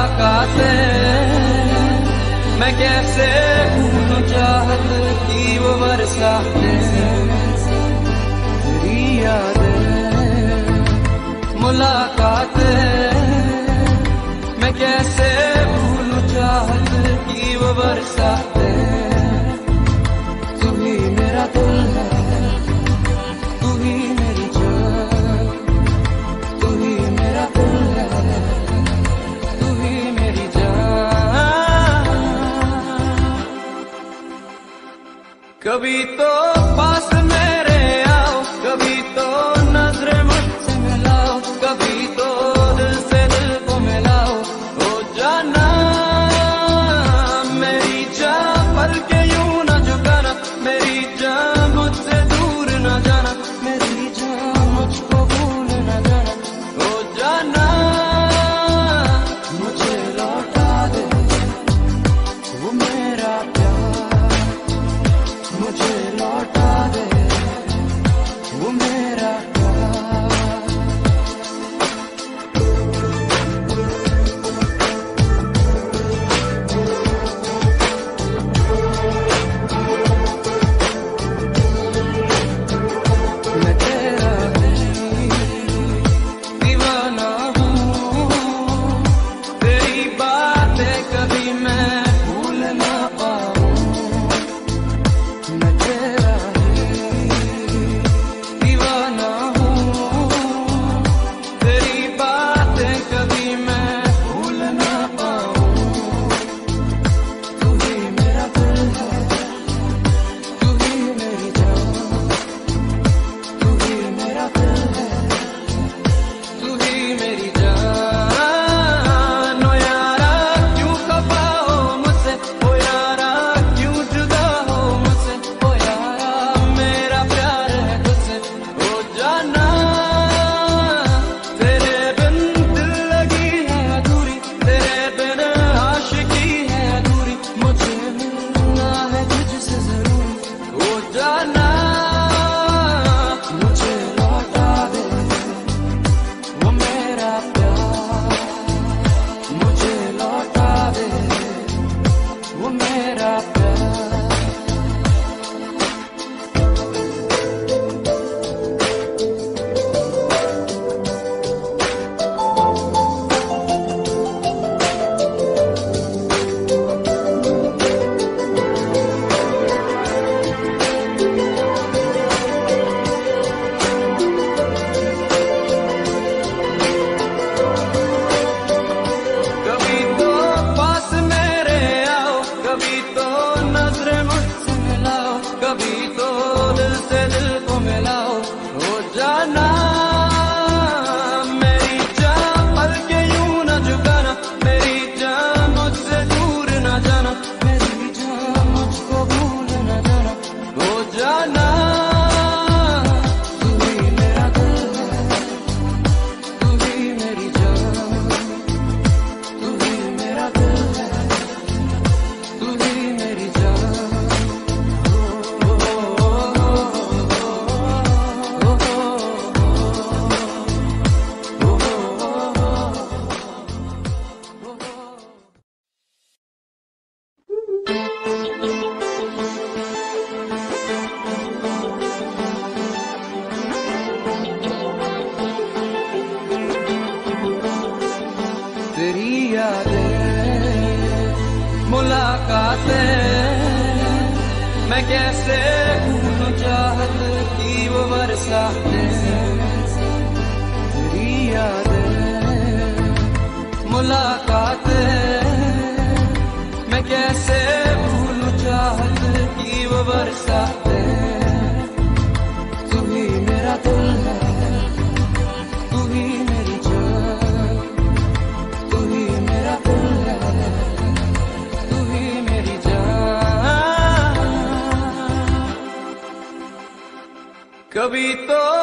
मुलाकातें मैं कैसे भूलूं चाहत की वो बरसातें तेरी यादें। मुलाकातें मैं कैसे भूलूं चाहत की वो बरसातें। तू ही मेरा दिल है, तू ही मेरी जान, तू ही मेरा दिल है, तू ही मेरी जान। कभी तो पास मेरे आओ, कभी तो नजरें मुझसे मिलाओ, कभी तो दिल से दिल को मिलाओ। ओ जाना मेरी जान, पल के यूं न झुकाना, मेरी जान मुझसे दूर न जाना, मेरी जान मुझको भूल न जाना। ओ जाना मुझे लौटा दे वो मेरा प्यार, मुझे लौटा दे वो मेरा प्यार। मैं तेरा दीवाना हूँ, तेरी बातें कभी मैं भूल ना पाऊँ। मैं तेरा दीवाना हूँ, तेरी बातें कभी मैं भूल ना पाऊँ। तू ही मेरा दिल है, तू ही मेरी जान, तू ही मेरा दिल है, तू ही मेरी जान। ओ यारा क्यों खफा हो मुझसे, ओ यारा क्यों जुदा हो मुझसे, ओ यारा मेरा प्यार है तुझसे। ओ जाना तेरे बिन दिल लगी है अधूरी, तेरे बिन आशिकी है अधूरी, मुझे मिलना है तुझसे जरूरी। ओ जाना मुझे लौटा दे वो मेरा प्यार, मुझे लौटा दे वो मेरा प्यार। कभी तो पास मेरे आओ, कभी तो नजरें मुझसे मिलाओ, कभी तो दिल से दिल को मिलाओ। हो जाना मेरी जान, पल के यूं न झुकाना, मेरी जान मुझसे दूर न जाना, मेरी जान मुझको भूल न जाना। हो जाना तू ही मेरा दिल है, तू ही मेरी जान, तू ही मेरा दिल है, तू ही मेरी जान। ओ, ओ, ओ, ओ, तेरी यादें मुलाकातें मैं कैसे भूलूं चाहत की वो बरसातें। तेरी यादें मुलाकातें मैं कैसे भूलूं चाहत की वो बरसातें। तू ही मेरा दिल है, तू ही मेरी जान, तू ही मेरा दिल है, तू ही मेरी जान। कभी तो